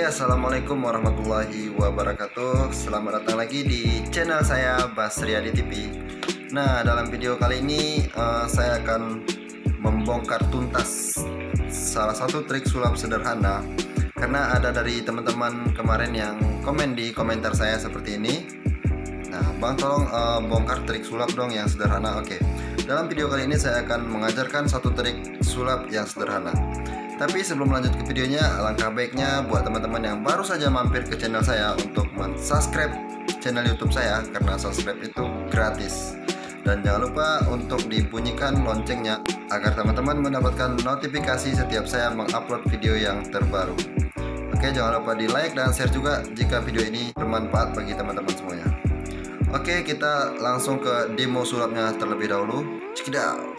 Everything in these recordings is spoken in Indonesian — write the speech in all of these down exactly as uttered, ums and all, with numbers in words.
Assalamualaikum warahmatullahi wabarakatuh. Selamat datang lagi di channel saya Basriadi T V. Nah, dalam video kali ini uh, saya akan membongkar tuntas salah satu trik sulap sederhana. Karena ada dari teman-teman kemarin yang komen di komentar saya seperti ini. Nah, Bang tolong uh, bongkar trik sulap dong yang sederhana. Oke, dalam video kali ini saya akan mengajarkan satu trik sulap yang sederhana. Tapi sebelum lanjut ke videonya, alangkah baiknya buat teman-teman yang baru saja mampir ke channel saya untuk men-subscribe channel YouTube saya, karena subscribe itu gratis. Dan jangan lupa untuk dibunyikan loncengnya agar teman-teman mendapatkan notifikasi setiap saya mengupload video yang terbaru. Oke, jangan lupa di like dan share juga jika video ini bermanfaat bagi teman-teman semuanya. Oke, kita langsung ke demo sulapnya terlebih dahulu. Check it out.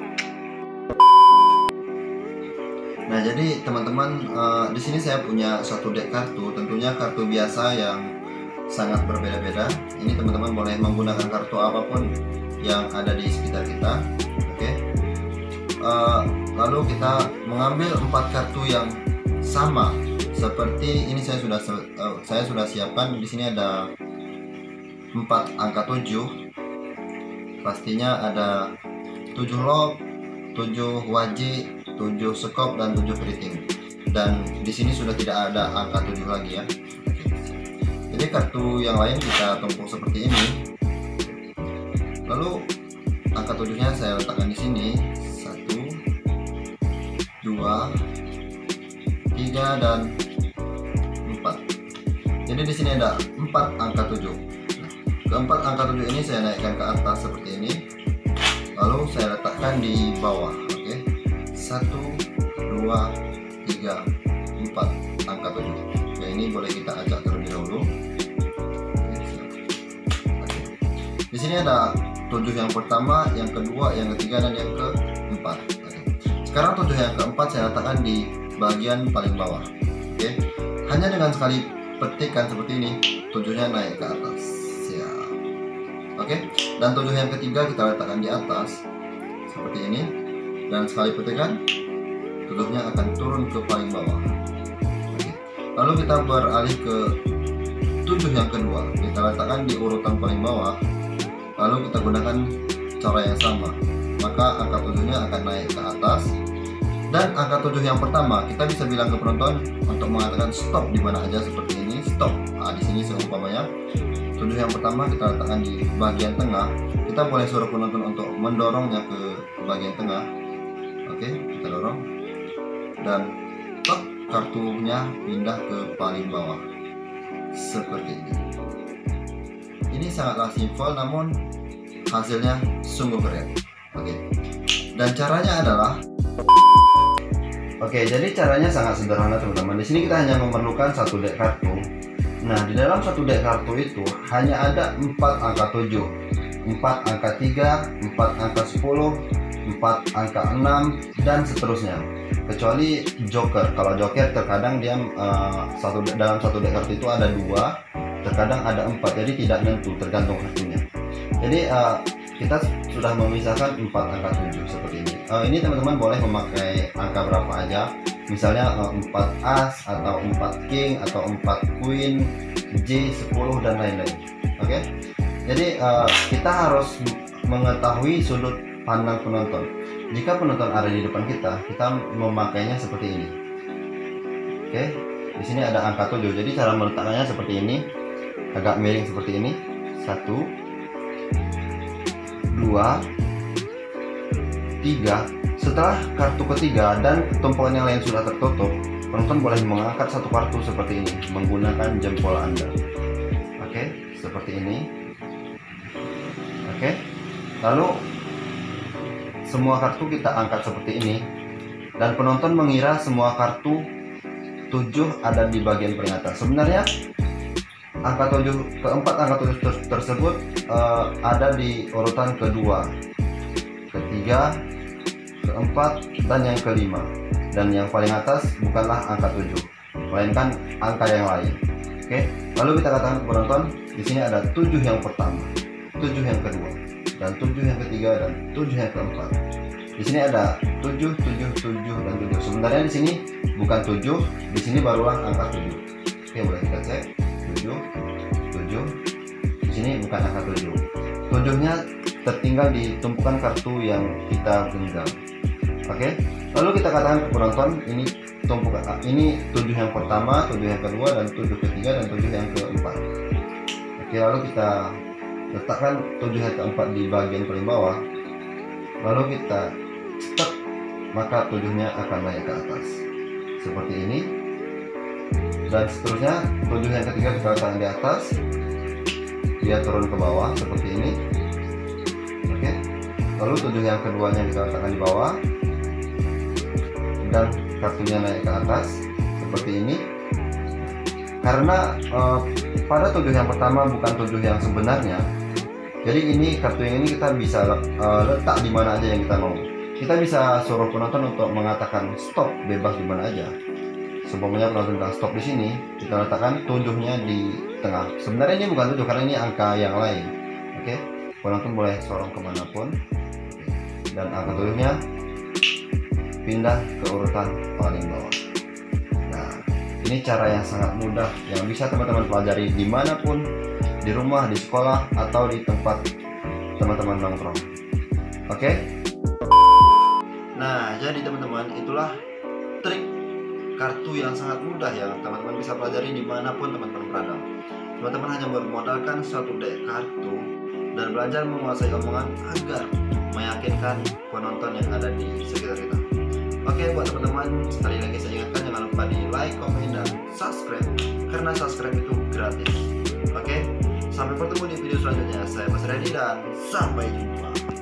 Nah, jadi teman-teman, uh, di sini saya punya satu deck kartu, tentunya kartu biasa yang sangat berbeda-beda. Ini teman-teman boleh menggunakan kartu apapun yang ada di sekitar kita. Oke. Uh, lalu kita mengambil empat kartu yang sama. Seperti ini saya sudah uh, saya sudah siapkan. Di sini ada empat angka tujuh. Pastinya ada tujuh lob, tujuh wajib, tujuh sekop dan tujuh keriting. Dan di sini sudah tidak ada angka tujuh lagi ya. Jadi kartu yang lain kita tumpuk seperti ini. Lalu angka tujuhnya saya letakkan di sini. satu, dua, tiga dan empat. Jadi di sini ada empat angka tujuh. Nah, keempat angka tujuh ini saya naikkan ke atas seperti ini. Lalu saya letakkan di bawah. Satu, dua, tiga, empat angka tujuh. Nah, ini boleh kita acak terlebih dahulu. Oke. Di sini ada tujuh yang pertama, yang kedua, yang ketiga dan yang keempat. Oke. Sekarang tujuh yang keempat saya letakkan di bagian paling bawah. Oke. Hanya dengan sekali petikan seperti ini, tujuhnya naik ke atas. Siap. Oke. Dan tujuh yang ketiga kita letakkan di atas seperti ini. Dan sekali petikan, tujuhnya akan turun ke paling bawah. Oke. Lalu kita beralih ke tujuh yang kedua, kita letakkan di urutan paling bawah. Lalu kita gunakan cara yang sama, maka angka tujuhnya akan naik ke atas. Dan angka tujuh yang pertama kita bisa bilang ke penonton untuk mengatakan stop di mana aja seperti ini, stop. Nah, di sini seumpamanya tujuh yang pertama kita letakkan di bagian tengah. Kita boleh suruh penonton untuk mendorongnya ke bagian tengah. Oke, kita dorong dan tok, kartunya pindah ke paling bawah seperti ini. Ini sangatlah simpel, namun hasilnya sungguh keren. Oke, dan caranya adalah, oke, jadi caranya sangat sederhana teman-teman. Di sini kita hanya memerlukan satu deck kartu. Nah, di dalam satu deck kartu itu hanya ada empat angka tujuh, empat angka tiga, empat angka sepuluh, empat angka enam dan seterusnya, kecuali joker. Kalau joker terkadang dia uh, satu dalam satu deck kartu itu ada dua, terkadang ada empat, jadi tidak nentu, tergantung kartunya. Jadi uh, kita sudah memisahkan empat angka tujuh seperti ini. Uh, ini teman-teman boleh memakai angka berapa aja, misalnya uh, empat as atau empat king atau empat queen, J, sepuluh dan lain-lain. Oke, okay? Jadi uh, kita harus mengetahui sudut pandang penonton. Jika penonton ada di depan kita, kita memakainya seperti ini. Oke, di sini ada angka tujuh. Jadi cara meletakkannya seperti ini, agak miring seperti ini. Satu, dua, tiga. Setelah kartu ketiga dan tumpukan yang lain sudah tertutup, penonton boleh mengangkat satu kartu seperti ini menggunakan jempol Anda. Oke, seperti ini. Oke, lalu semua kartu kita angkat seperti ini, dan penonton mengira semua kartu tujuh ada di bagian paling atas. Sebenarnya angka tujuh, keempat angka tujuh tersebut uh, ada di urutan kedua, ketiga, keempat dan yang kelima. Dan yang paling atas bukanlah angka tujuh, melainkan angka yang lain. Oke, lalu kita katakan ke penonton, di sini ada tujuh yang pertama, tujuh yang kedua, dan tujuh yang ketiga dan tujuh yang keempat. Di sini ada tujuh, tujuh, tujuh dan tujuh. Sebenarnya di sini bukan tujuh, di sini barulah angka tujuh. Oke, boleh kita cek. tujuh, tujuh. Di sini bukan angka tujuh. tujuh-nya tertinggal di tumpukan kartu yang kita genggam. Oke. Lalu kita katakan ke penonton, ini tumpukan ini tujuh yang pertama, tujuh yang kedua, dan tujuh ketiga, dan tujuh yang keempat. Oke, lalu kita letakkan tujuh yang keempat di bagian paling bawah. Lalu kita stop, maka tujuhnya akan naik ke atas seperti ini. Dan seterusnya tujuh yang ketiga kita letakkan di atas, dia turun ke bawah seperti ini. Oke. Lalu tujuh yang keduanya kita letakkan di bawah dan kartunya naik ke atas seperti ini. Karena uh, pada tujuh yang pertama bukan tujuh yang sebenarnya, jadi ini kartu yang ini kita bisa uh, letak di mana aja yang kita mau. Kita bisa suruh penonton untuk mengatakan stop bebas di mana aja. Seumpamanya penonton bilang stop di sini, kita letakkan tujuhnya di tengah. Sebenarnya ini bukan tujuh karena ini angka yang lain. Oke, penonton boleh sorong kemanapun, dan angka tujuhnya pindah ke urutan paling bawah. Nah, ini cara yang sangat mudah yang bisa teman-teman pelajari dimanapun, di rumah, di sekolah, atau di tempat teman-teman nongkrong. Oke. Nah, jadi teman-teman, itulah trik kartu yang sangat mudah yang teman-teman bisa pelajari dimanapun teman-teman berada. Teman-teman hanya bermodalkan suatu deck kartu dan belajar menguasai omongan agar meyakinkan penonton yang ada di sekitar kita. Oke, buat teman-teman, sekali lagi saya ingatkan jangan lupa di like, komen, dan subscribe karena subscribe itu gratis. Oke, sampai bertemu di video selanjutnya. Saya Mas Reddy dan sampai jumpa.